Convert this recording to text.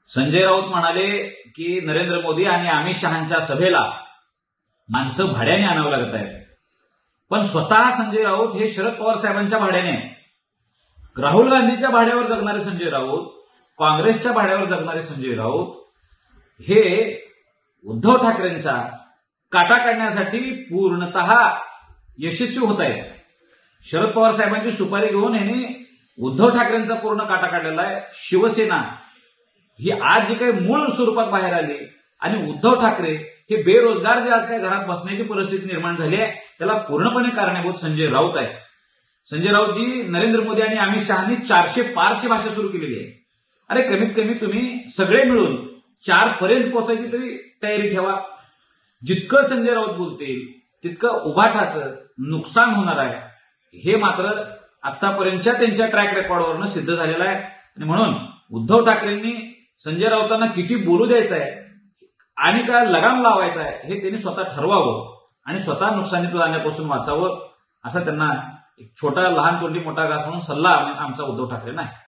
संजय राऊत म्हणाले की नरेंद्र मोदी आणि अमित शहांच्या सभेला माणसं भाड्याने आणावं लागत आहेत. पण स्वतः संजय राऊत हे शरद पवार साहेबांच्या भाड्याने, राहुल गांधीच्या भाड्यावर जगणारे संजय राऊत, काँग्रेसच्या भाड्यावर जगणारे संजय राऊत हे उद्धव ठाकरेंचा काटा काढण्यासाठी पूर्णतः यशस्वी होत आहेत. शरद पवार साहेबांची सुपारी घेऊन यांनी उद्धव ठाकरेंचा पूर्ण काटा काढलेला आहे. शिवसेना ही आज जी काही मूळ स्वरूपात बाहेर आली आणि उद्धव ठाकरे हे बेरोजगार जे आज काही घरात बसण्याची परिस्थिती निर्माण झाली आहे त्याला पूर्णपणे कारणीभूत संजय राऊत आहे. संजय राऊतजी नरेंद्र मोदी आणि अमित शहानी 400 पारची भाषा सुरू केलेली आहे. अरे कमीत कमी तुम्ही सगळे मिळून 4 पर्यंत पोहोचायची तरी तयारी ठेवा. जितकं संजय राऊत बोलतील तितकं उभाटाचं नुकसान होणार आहे हे मात्र आतापर्यंतच्या त्यांच्या ट्रॅक रेकॉर्डवरनं सिद्ध झालेलं आहे. आणि म्हणून उद्धव ठाकरेंनी संजय राऊतांना किती बोलू द्यायचं आहे आणि काय लगाम लावायचा आहे हे त्यांनी स्वतः ठरवावं आणि स्वतः नुकसानीत जाण्यापासून वाचावं असा त्यांना एक छोटा लहान तोंडी मोठा घास म्हणून सल्ला आमचा उद्धव ठाकरेंना आहे.